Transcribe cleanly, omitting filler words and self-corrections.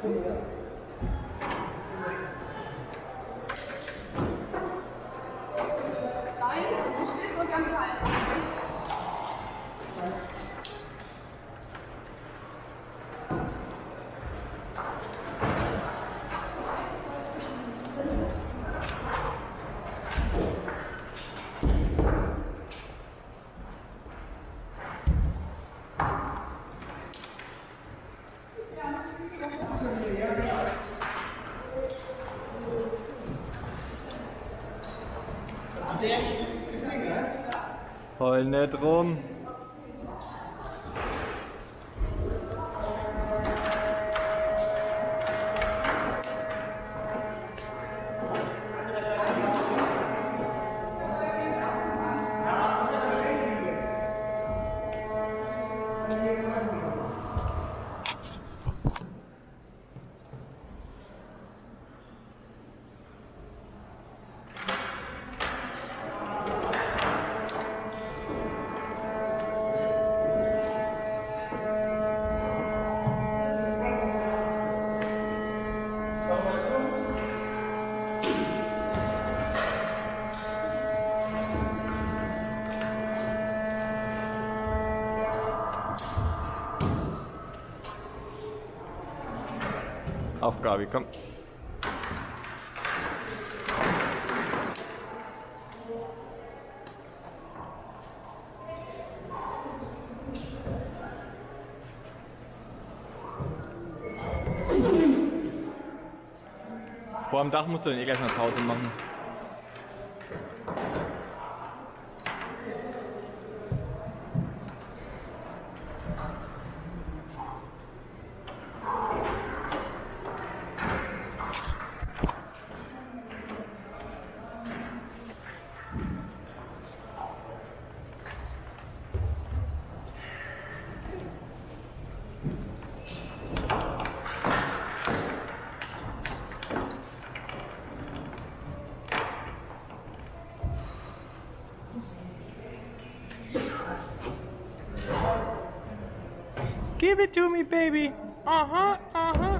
Du stehst so ganz weit. Sehr schwitzige Finger. Heul nicht rum. Aufgabe, komm. Vor dem Dach musst du dann eh gleich mal Pause machen. Give it to me, baby. Uh-huh, uh-huh.